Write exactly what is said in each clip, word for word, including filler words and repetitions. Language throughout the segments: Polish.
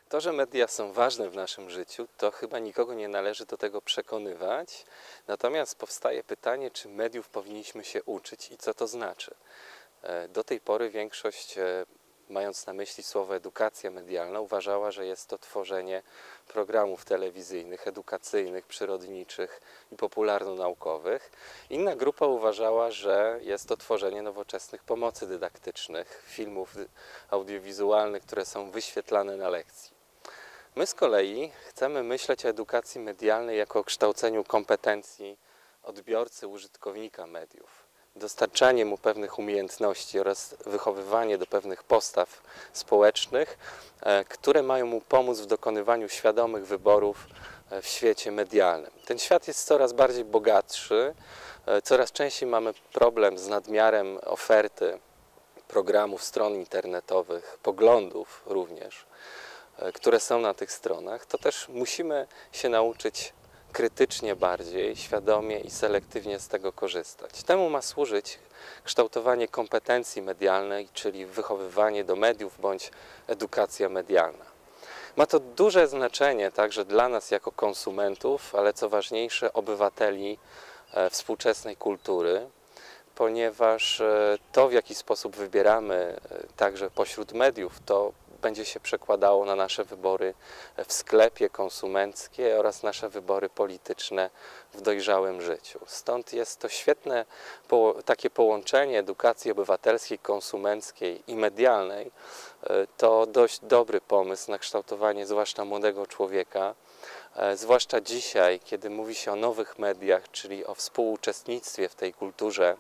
To, że media są ważne w naszym życiu, to chyba nikogo nie należy do tego przekonywać. Natomiast powstaje pytanie, czy mediów powinniśmy się uczyć i co to znaczy. Do tej pory większość, mając na myśli słowo edukacja medialna, uważała, że jest to tworzenie programów telewizyjnych, edukacyjnych, przyrodniczych i popularno-naukowych. Inna grupa uważała, że jest to tworzenie nowoczesnych pomocy dydaktycznych, filmów audiowizualnych, które są wyświetlane na lekcji. My z kolei chcemy myśleć o edukacji medialnej jako o kształceniu kompetencji odbiorcy, użytkownika mediów. Dostarczanie mu pewnych umiejętności oraz wychowywanie do pewnych postaw społecznych, które mają mu pomóc w dokonywaniu świadomych wyborów w świecie medialnym. Ten świat jest coraz bardziej bogatszy, coraz częściej mamy problem z nadmiarem oferty programów, stron internetowych, poglądów również, które są na tych stronach. To też musimy się nauczyć krytycznie bardziej, świadomie i selektywnie z tego korzystać. Temu ma służyć kształtowanie kompetencji medialnej, czyli wychowywanie do mediów bądź edukacja medialna. Ma to duże znaczenie także dla nas jako konsumentów, ale co ważniejsze, obywateli współczesnej kultury, ponieważ to, w jaki sposób wybieramy także pośród mediów, to będzie się przekładało na nasze wybory w sklepie konsumenckie oraz nasze wybory polityczne w dojrzałym życiu. Stąd jest to świetne takie połączenie edukacji obywatelskiej, konsumenckiej i medialnej. To dość dobry pomysł na kształtowanie zwłaszcza młodego człowieka, zwłaszcza dzisiaj, kiedy mówi się o nowych mediach, czyli o współuczestnictwie w tej kulturze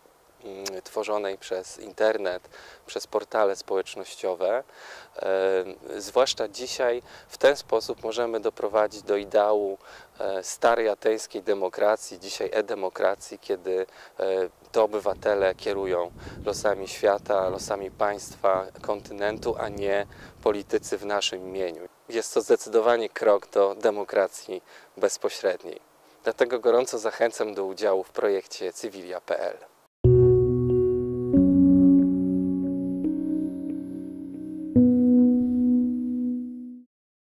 tworzonej przez internet, przez portale społecznościowe. Zwłaszcza dzisiaj w ten sposób możemy doprowadzić do ideału starej ateńskiej demokracji, dzisiaj e-demokracji, kiedy to obywatele kierują losami świata, losami państwa, kontynentu, a nie politycy w naszym imieniu. Jest to zdecydowanie krok do demokracji bezpośredniej. Dlatego gorąco zachęcam do udziału w projekcie Cywilia kropka pe el.